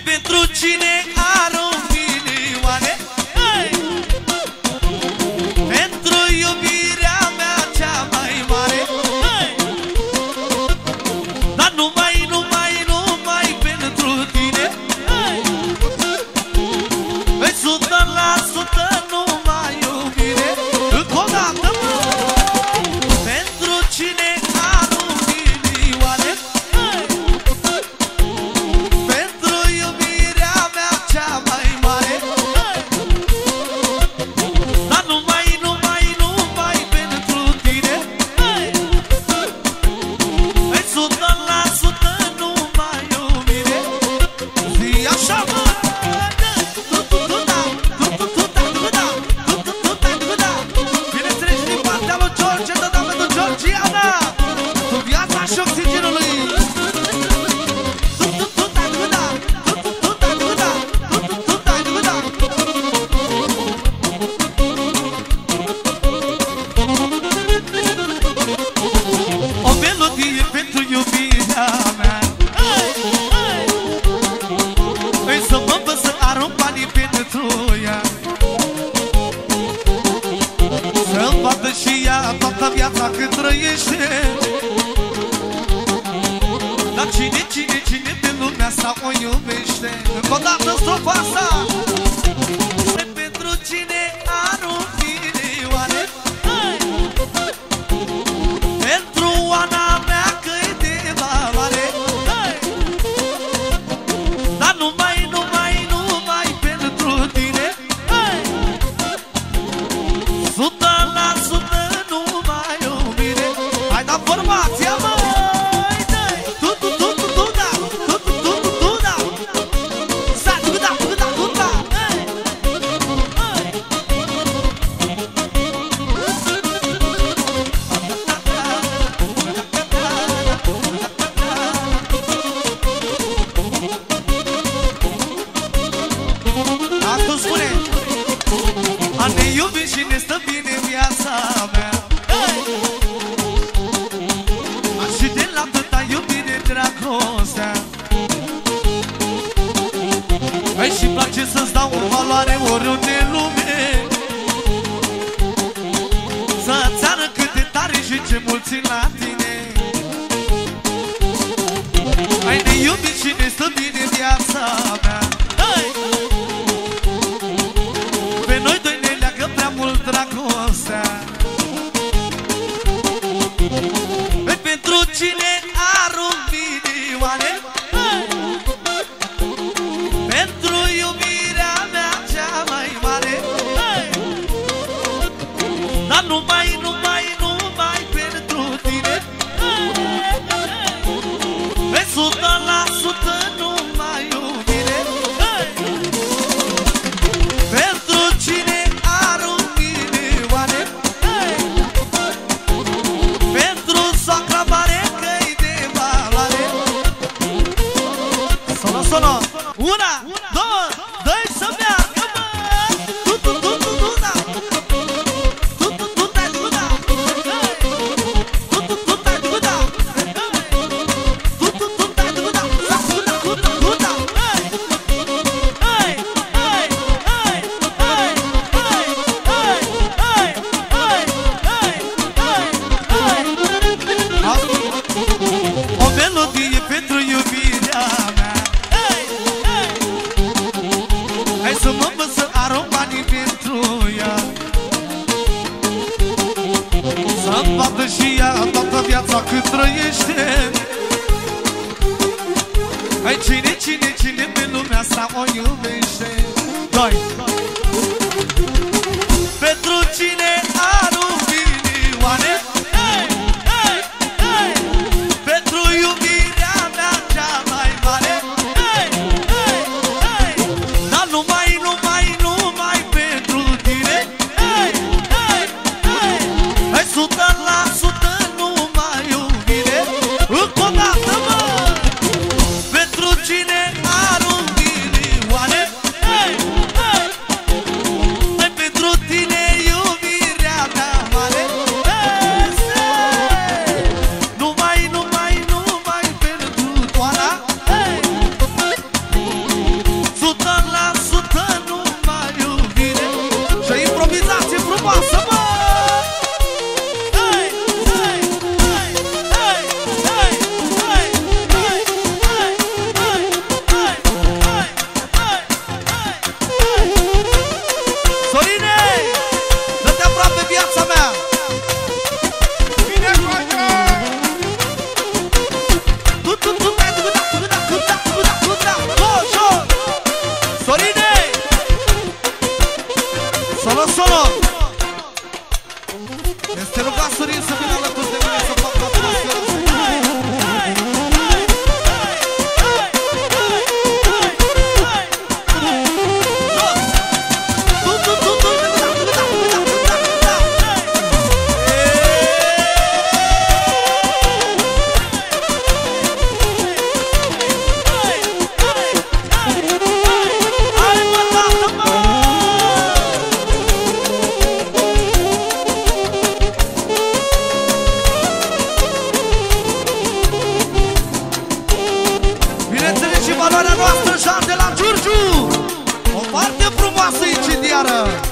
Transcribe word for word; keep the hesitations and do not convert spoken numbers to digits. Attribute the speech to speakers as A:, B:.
A: pentru cine are un milioane, pentru iubirea mea cea mai mare, dar numai, numai, numai pentru tine, în sută la sută numai iubire. Încă o dată, pentru cine are un milioane, pentru iubirea mea cea mai mare, dar numai, numai, numai pentru tine, în sută la sută numai iubire. Zi așa, mă! Bineînțeles, din partea lui George, tot dăm pentru Georgiana, cu viața și oxigenului. O melodie pentru iubirea mea, îi să mă văd să arunc banii pentru ea, să-mi vadă și ea toată viața cât trăiește. Dar cine, cine, cine pe lumea asta o iubește? Încă o dată strofa asta. Pentru cine are un milioane, pentru Oana mea că-i de valoare, dar numai, numai, numai pentru tine, sută la sută numai iubire. Hai da formația, măi! Tu, tu, tu, tu, tu, da! Tu, tu, tu, tu, tu, da! Sa, tu, da, tu, da, tu, da! Acum spune: a ne iubi și ne stă bine viața mea, și de la atâta iubire dragostea, ai și place să-ți dau în valoare oriunde în lume, să-ți arăt cât de tare și ce mult țin la tine. Ai ne iubi și ne stă bine viața mea, pe noi doi ne leagă prea mult dragostea. Pentru cine are un milioane, pentru iubirea mea cea mai mare, dar numai, numai, numai pentru tine, în sută la sută numai iubire. Pentru cine are un milioane, pentru soacra mare că-i de valoare. Sono, sono! Una, două, doi să meargă, mă! Tu, tu, tu, tu, tu, da! Tu, tu, tu, dai, tu, da! Tu, tu, tu, dai, tu, da! Tu, tu, tu, dai, tu, da! Tu, da, tu, da, tu, da! Hai, hai, hai, hai, hai, hai, hai, hai, hai, hai. O melodie pentru iubirea mea, hai să mă văd să arunc banii pentru ea, să-mi vadă și ea toată viața cât trăiește. Hai cine, cine, cine pe lumea asta o iubește? Doi! Pentru cine are un milioane, pentru iubirea mea cea mai mare, dar numai, numai, numai pentru tine, hai sută la sută numai iubire. Încă o dată, mă! Pentru cine are un milioane, seară.